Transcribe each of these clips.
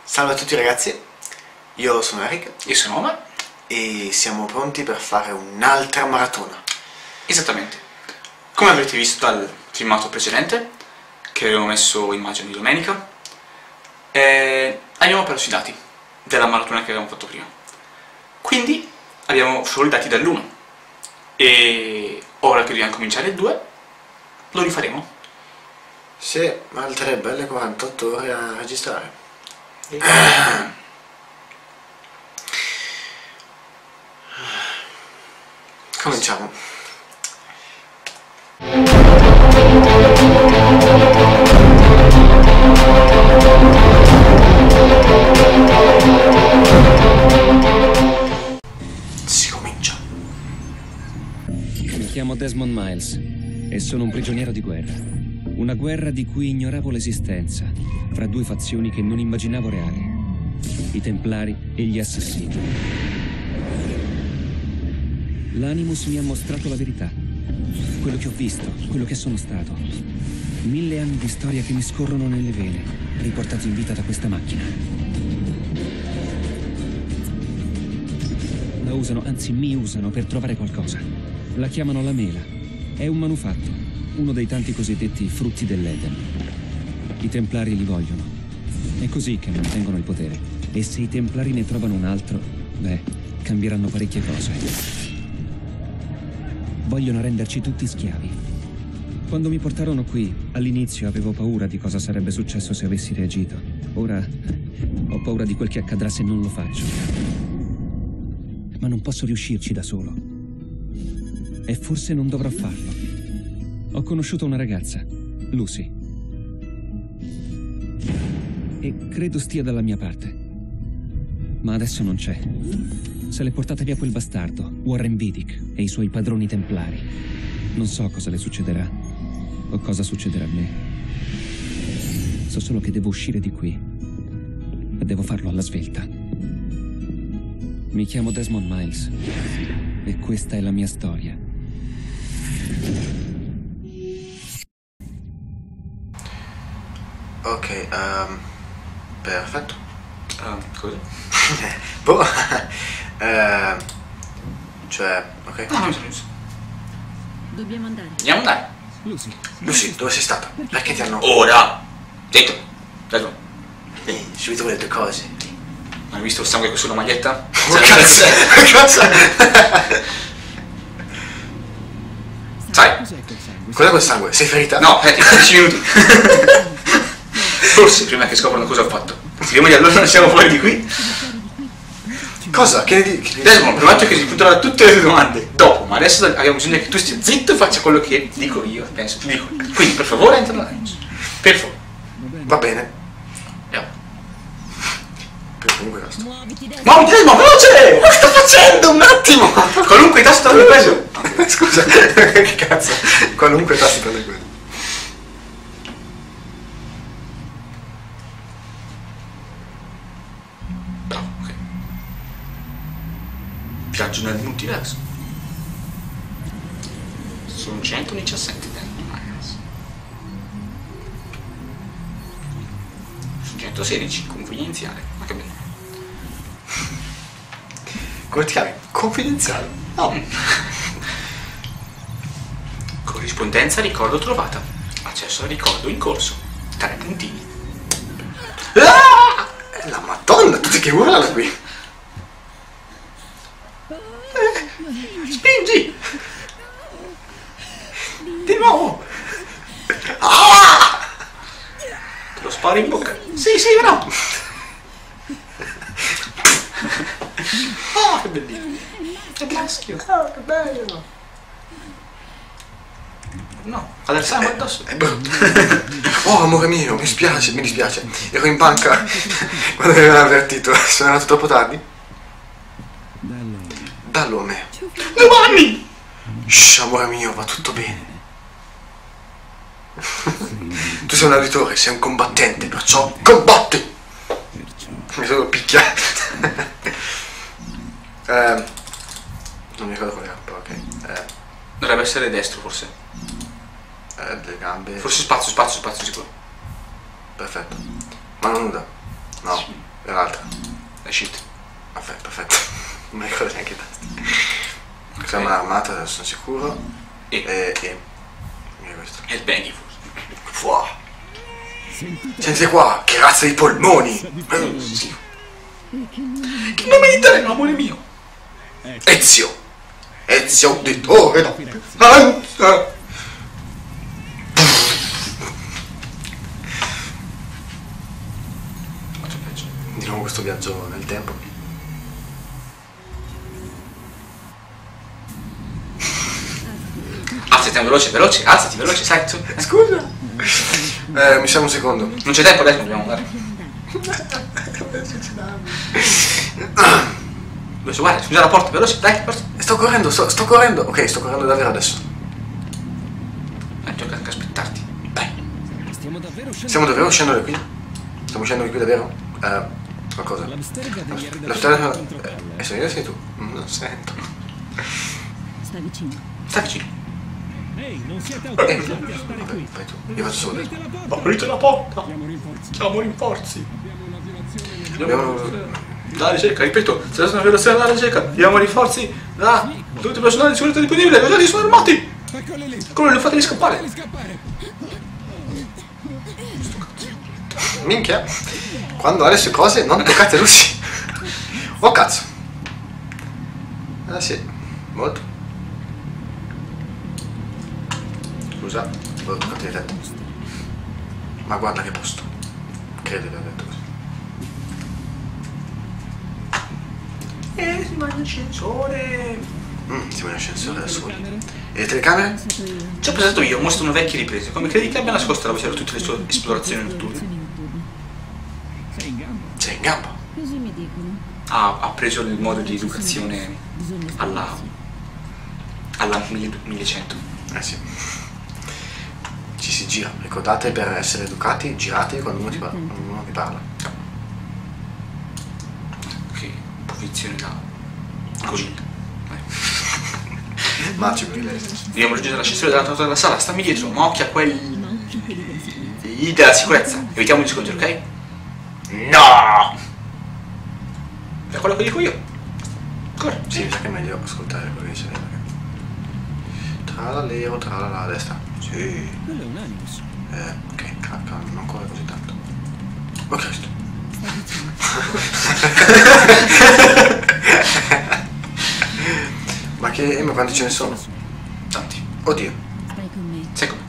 Salve a tutti ragazzi, io sono Eric. Io sono Omar. E siamo pronti per fare un'altra maratona. Esattamente. Come avrete visto dal filmato precedente, che avevo messo immagini di domenica, abbiamo perso i dati della maratona che avevamo fatto prima. Quindi abbiamo solo i dati dall'1. E ora che dobbiamo cominciare il 2, lo rifaremo. Sì, ma altre belle 48 ore a registrare. Cominciamo. Si comincia. Mi chiamo Desmond Miles e sono un prigioniero di guerra. Una guerra di cui ignoravo l'esistenza, fra due fazioni che non immaginavo reali: i Templari e gli Assassini. L'Animus mi ha mostrato la verità, quello che ho visto, quello che sono stato. 1000 anni di storia che mi scorrono nelle vene, riportati in vita da questa macchina. La usano, anzi mi usano per trovare qualcosa. La chiamano la mela. È un manufatto, uno dei tanti cosiddetti frutti dell'Eden. I Templari li vogliono. È così che mantengono il potere. E se i Templari ne trovano un altro, beh, cambieranno parecchie cose. Vogliono renderci tutti schiavi. Quando mi portarono qui, all'inizio avevo paura di cosa sarebbe successo se avessi reagito. Ora ho paura di quel che accadrà se non lo faccio. Ma non posso riuscirci da solo. E forse non dovrò farlo. Ho conosciuto una ragazza, Lucy. E credo stia dalla mia parte. Ma adesso non c'è. Se l'è portata via quel bastardo, Warren Vidic e i suoi padroni templari. Non so cosa le succederà o cosa succederà a me. So solo che devo uscire di qui e devo farlo alla svelta. Mi chiamo Desmond Miles e questa è la mia storia. Ok, perfetto. Cosa? Boh. Cioè, ok. No, non so, non so. Dobbiamo andare. Andiamo a andare. Lucy, dove sei stata? Perché ti hanno... Ora! Detto! Detto! Subito con le tue cose. Hai visto il sangue sulla maglietta? Oh, cazzo! Cazzo! Sai? Cos'è quel sangue? Sei ferita? No, 10 minuti. Forse prima che scoprono cosa ho fatto. Speriamo di allora non siamo fuori di qui. Cosa? Che Desmond, prometto che si butterò tutte le tue domande dopo, ma adesso abbiamo bisogno che tu stia zitto e faccia quello che dico io, penso, ti dico. Quindi per favore entra nella news. Per favore. Va bene. Andiamo. Comunque tasto. Muoviti, Muoviti Desmond, veloce! Ma che sto facendo? Un attimo! Qualunque tasto l'avevi preso. Scusa, che cazzo? Qualunque tasto prende quello. Bravo, ok. Viaggio nel multiverso. Sono 117 Miles. Su 116 confidenziale. Ma che bello. Come ti chiami? Confidenziale? No. Corrispondenza ricordo trovata. Accesso al ricordo in corso. 3 puntini. Ah! La madonna, tutti che urlano qui. Spingi! Di nuovo. Ah! Te lo sparo in bocca. Sì, sì, no. Oh, che bellino. Che maschio. Oh, che bello. No, ha del sangue addosso. È brutto. Oh, amore mio, mi spiace, mi dispiace. Ero in banca quando mi avevano avvertito. Sono arrivato troppo tardi. Dallo a me. Domani! Shh, amore mio, va tutto bene. Tu sei un auditore, sei un combattente, perciò combatti! Mi sono picchia. Non mi ricordo qual era, però ok. Dovrebbe essere destro, forse. Le gambe. Forse spazio sicuro. Perfetto. Mano nuda? No. Sì. E l'altra? La shift. Perfetto. Non mi ricordo neanche i tasti. Questa è un'armata, adesso sono sicuro. E questo. E il baggy. Fuà. Senti qua, che razza di polmoni! Sì. Che nome di te, amore mio? Ezio Auditore da Panza! Di nuovo questo viaggio nel tempo. Alzati, veloce, alzati, veloce, sai, su. Scusa! Mi serve un secondo. Non c'è tempo adesso, dobbiamo andare. Veloce, guarda, scusa la porta, veloce, dai, forza. Sto correndo. Ok, sto correndo davvero adesso. Gioca anche a aspettarti. Dai. Stiamo davvero scendendo qui? Stiamo scendendo qui davvero? Qualcosa? La storia è sei tu? Non sento. Sta vicino. Sta vicino. Ehi, non siete autorizzati a stare qui. Vai tu, io faccio solo. Aprite la porta. Chiamo rinforzi. Chiamo rinforzi. Abbiamo... La ricerca, ripeto, se adesso una violazione della ricerca, chiamo rinforzi da tutto il personale di sicurezza disponibile, i viaggiatori sono armati. Eccoli lì. Quello fateli scappare. Fateli scappare. Minchia, quando ha le sue cose non toccate Lucy. Oh cazzo. Ah sì, molto. Scusa, ho toccato le tette. Ma guarda che posto. Credo che ho detto così. Si va in ascensore. Siamo in ascensore da soli. E le telecamere? Ci ho presentato io, mostro una vecchia ripresa. Come credi che abbia nascosto la voce di tutte le sue esplorazioni notturne? Sei in gamba. Sei in gamba. Così mi dicono. Ha preso il modo di educazione alla 1100. Eh sì. Ci si gira. Ricordate, per essere educati, giratevi quando uno vi parla. Che posizione da così. Marcio per inglese. Dobbiamo raggiungere l'ascensore della sala, stammi dietro, ma occhia quelli Quelli della sicurezza. della sicurezza. Evitiamo gli scontri, ok? No! È quello che dico io. Corri. Sì, mi sa che è meglio ascoltare quello che dice lei. Tralalero, tralala a destra. Sì. Quello è un animus. Ok, calma, non corre così tanto. Oh Cristo. Sta vicino. Ma quanti ce ne sono? Tanti. Oddio, Stai con me. Sai come?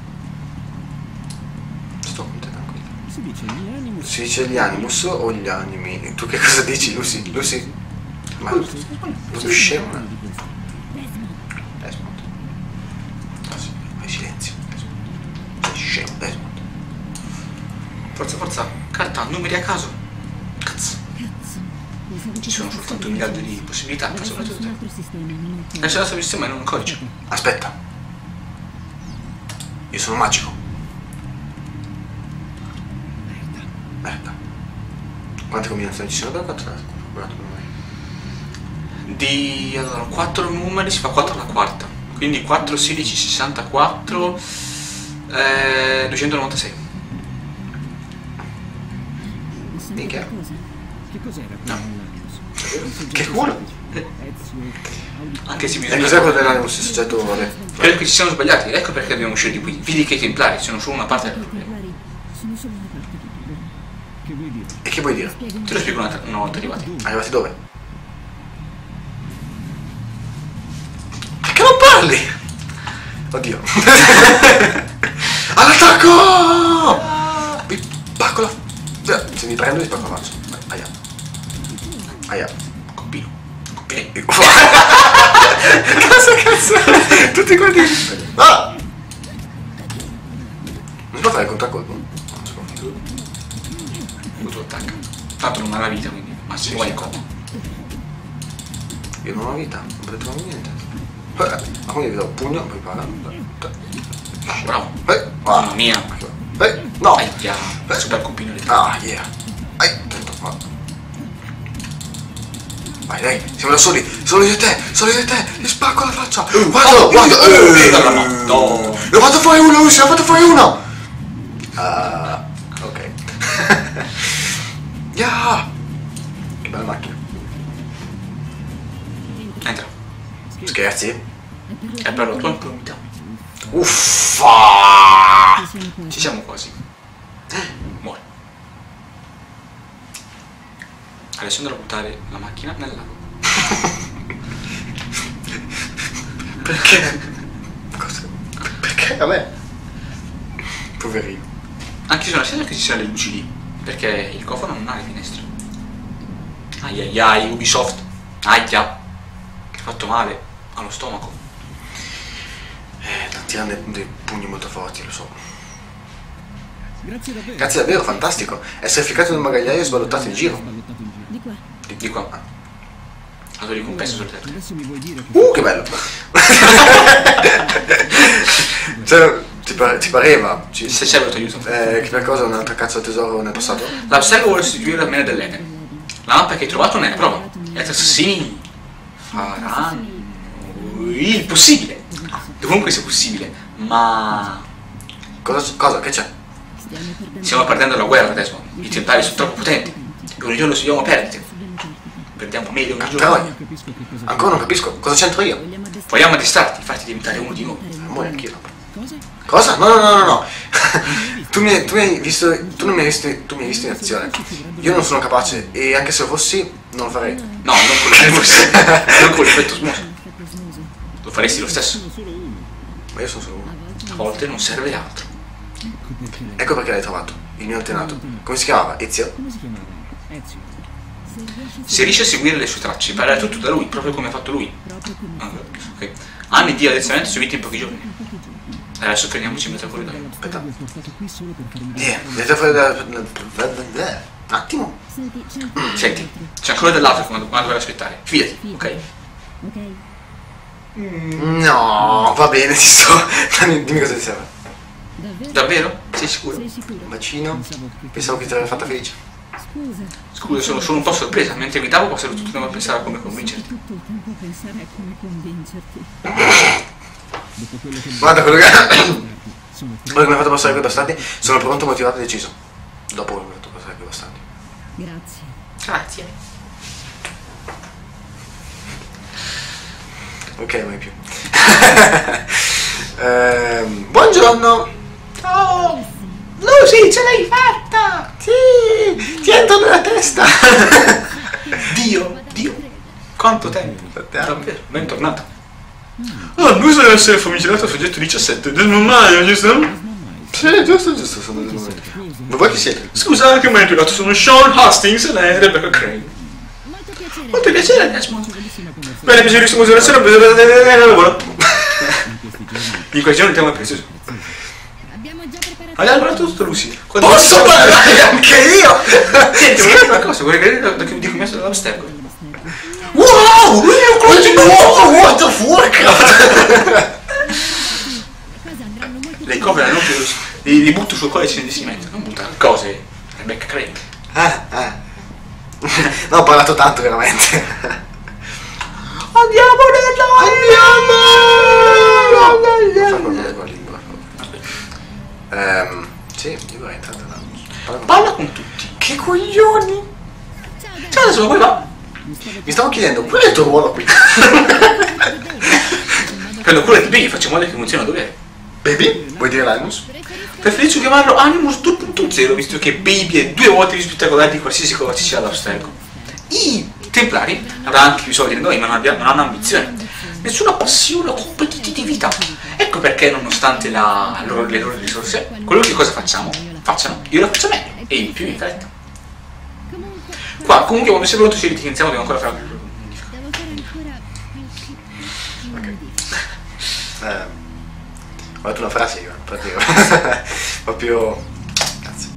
sto con te tranquillo. Si dice gli animus. Si dice gli animus o gli animi? Tu che cosa dici, Lucy? Lucy? Ma tu scemo? Desmond. Ah sì, fai silenzio. Desmond. Sei scemo, Desmond. Forza. Carta, numeri a caso. Cazzo. Ci sono soltanto un miliardo di possibilità, Adesso soprattutto un te. altro sistema, non un C'è il nostro sistema in un codice. Aspetta. Io sono magico. Merda. Quante combinazioni ci sono per 4? Allora, 4 numeri si fa 4 alla quarta. Quindi 4, 16, 64, 296. Minchia. Che cos'era quello dell'animus? Che culo? Anche se E bisogna... cos'è quello dell'animus, il soggetto? Credo che ci siamo sbagliati, ecco perché dobbiamo uscire di qui. Vedi che i templari sono solo una parte del I problema. templari sono solo una parte del problema. Che vuoi dire? E che vuoi dire? Spiego Te lo spiego una volta arrivati. Arrivati dove? Perché non parli? Oddio. All'attacco! Mi spacco la... Se mi prendo mi spacco la faccia. Aia. Aia. Coppino. Cazzo. Tutti quanti... Ah! Non si può fare il contraccolpo? Non si può. Tu attacca. Tanto non ha la vita, quindi massimo vai in coma. Io non ho vita, non potete trovare niente. Ma quindi vi do un pugno, poi paga. Bravo. Mamma mia. No! Aia. Super coppino di Ah, yeah. Tanto qua. Vai, dai, siamo da soli, solo io e te, gli spacco la faccia. Guarda. No. Ne ho fatto fuori uno, Lucy, ne ho fatto fuori uno. Ok. Yeah. Che bella macchina. Entra. Scherzi? È per la tua incolumità. Uffa! Ci siamo quasi. Muore. Adesso andrò a buttare la macchina nel lago. Perché? Cosa? Perché? Vabbè. Poverino. Anche se non sembra che ci siano le luci lì, perché il cofano non ha le finestre. Ai ai ai, Ubisoft. Aia. Hai fatto male allo stomaco. Tirano dei pugni molto forti, lo so. Grazie davvero. Grazie davvero, fantastico. Essere ficcato nel bagagliaio e sballottato in giro. Di qua. Di qua. La tua ricompensa sul tetto. Adesso mi vuoi dire che... Che bello. Cioè, ti pareva? Se serve ti aiuto. Che per cosa un'altra cazzo di tesoro nel passato? L'Abstergo vuole sostituire la mena dell'Eden. La mappa che hai trovato ne è la prova. Gli altri assassini faranno il possibile. Dovunque sia possibile. Ma Cosa? Che c'è? stiamo perdendo la guerra adesso. I templari sono troppo potenti. E ogni giorno subiamo perdite. Perdiamo meglio ogni giorno. Troia. Ancora non capisco. Cosa c'entro io? Vogliamo addestrarti, farti diventare uno di noi. Muore anch'io. Cosa? No. Tu mi hai visto in azione. Io non sono capace e anche se lo fossi non lo farei. No, non con l'effetto smoso. Lo faresti lo stesso. Ma io sono solo uno. A volte non serve altro. Ecco perché l'hai trovato. Il mio antenato. Come si chiamava? Ezio? Come si chiamava? Ezio. Se riesci a seguire le sue tracce, imparerai tutto da lui, proprio come ha fatto lui. Ok. Anni di addestramento subiti in pochi giorni. Adesso fermiamoci in mezzo al corridoio. Aspetta. Portato qui solo per farmi Vedete fuori un attimo. Senti, c'è ancora dell'altro quando dovrei aspettare. Fidati, ok? Ok. No, va bene, ti sto. Dimmi cosa ti serve. Davvero? Davvero? Sei sicuro? Sei sicuro? Un bacino. Pensavo che ti avrebbe fatta felice. Scusa. Scusa, sono un po' sorpresa. Mentre mi davo passato tutto il tempo a pensare a come convincerti. Tutto il tempo a pensare a come convincerti. dopo quello che... Guarda quello che. Sono Ora che mi ha fatto passare quei bastardi, sono pronto, motivato e deciso. Dopo che mi ha fatto passare quei bastardi. Grazie. Grazie. Ok, mai più. Buongiorno! Oh! Lucy, ce l'hai fatta! Sì! Ti entro nella testa! Dio! Quanto tempo? 7 anni. Davvero, bentornato. Lui deve essere famigerato al soggetto 17. Desmamaio, giusto? Sì, giusto, sono del momento. Ma voi chi siete? Scusa, anche mi hai impiegato, sono Sean Hastings e lei è Rebecca Crane. Molto piacere. Molto piacere, Desmond. bellissima conversazione. Bene, piacerissimo considerazione, lavoro. In questi giorni il tema è prezioso. Abbiamo già preparato. Hai lavorato tutto, Lucy? Posso parlare anche io? Senti, volevo dire una cosa, vorrei capire di come è stato l'Abstergo. Wow! What the fuck? Cosa andranno molto Le copre hanno li butto sul cuore e ci si mette. Non buttare cose. Rebecca Crane. No, ho parlato tanto veramente. Andiamo Fa qualcosa con la lingua. Sì, io vorrei entrare là. Parla con tutti. Che coglioni! Ciao, adesso come va? Mi stavo chiedendo, qual è il tuo ruolo qui? Prendo cura di Baby, faccio in modo che funzioni a dovere. Baby? Vuoi dire Linus? Preferisco chiamarlo Animus 2.0, visto che Baby è 2 volte più spettacolare di qualsiasi cosa ci sia all'Abstergo. I Templari avranno anche più soldi di noi, ma non hanno ambizione. Nessuna passione o competitività. Ecco perché, nonostante le loro risorse, qualunque cosa facciano, io la faccio meglio e in più in fretta. Qua, comunque, quando sei pronto ci iniziamo, devo ancora fare una modifica. Devo fare ancora più Ho detto una frase io, proprio. Cazzo.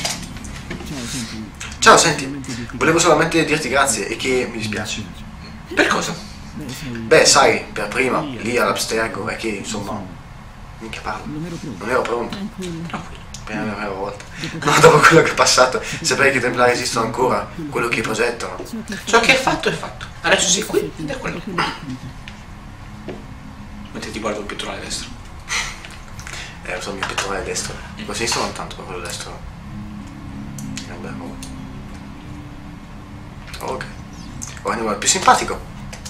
Ciao, senti, volevo solamente dirti grazie e che mi dispiace. Per cosa? Beh, sai, per prima, lì all'Abstergo, è che insomma. Minchia parlo. Non ero pronto. Prima la prima volta. Ma dopo quello che è passato, sapere che i Templari esistono ancora, quello che progettano. Ciò che è fatto è fatto. Adesso sei qui ed è quello. Mentre ti guardo il pettorale destro. Lo so, il mio pettorale destro. Quello sinistro non tanto, ma quello destro. È un bel roba. Ok. Andiamo al più simpatico.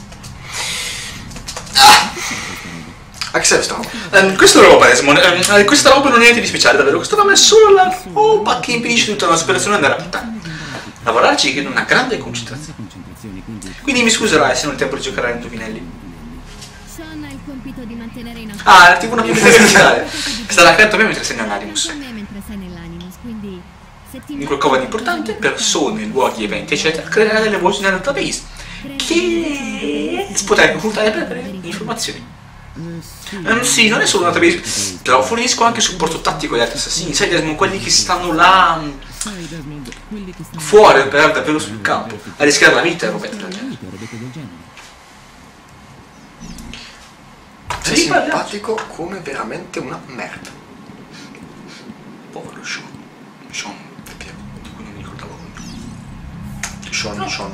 A che serve sta roba? Questa roba, Desmond, questa roba non è niente di speciale, davvero. Questa roba è solo la roba che impedisce tutta la nostra operazione ad andare a puttana. Lavorarci richiede una grande concentrazione. Quindi mi scuserai se non ho il tempo di giocare agli indovinelli. Sean ha il compito di mantenere i nostri... Ah, tipo una pipetta verticale. Starà accanto a me mentre sei nell'Animus. Con me mentre sei nell'Animus, quindi... Se ti In qualcosa di importante, persone, luoghi, eventi, eccetera, creerà delle voci nel database che potrai consultare per avere informazioni. Sì, non è solo un database, però fornisco anche supporto tattico agli altri assassini, sai Desmond, quelli che stanno là fuori per davvero sul campo, a rischiare la vita e roba del genere. Sei simpatico come veramente una merda. Povero Sean. Sean, è vero, di cui non mi ricordavo molto. Sean.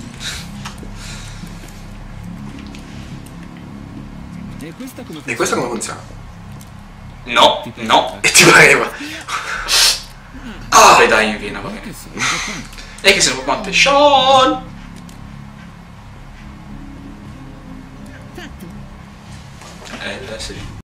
E questo come funziona? No. E ti pareva? Vabbè dai, in vena, va bene. E che se ne può quante? Sean! Fatto. Deve essere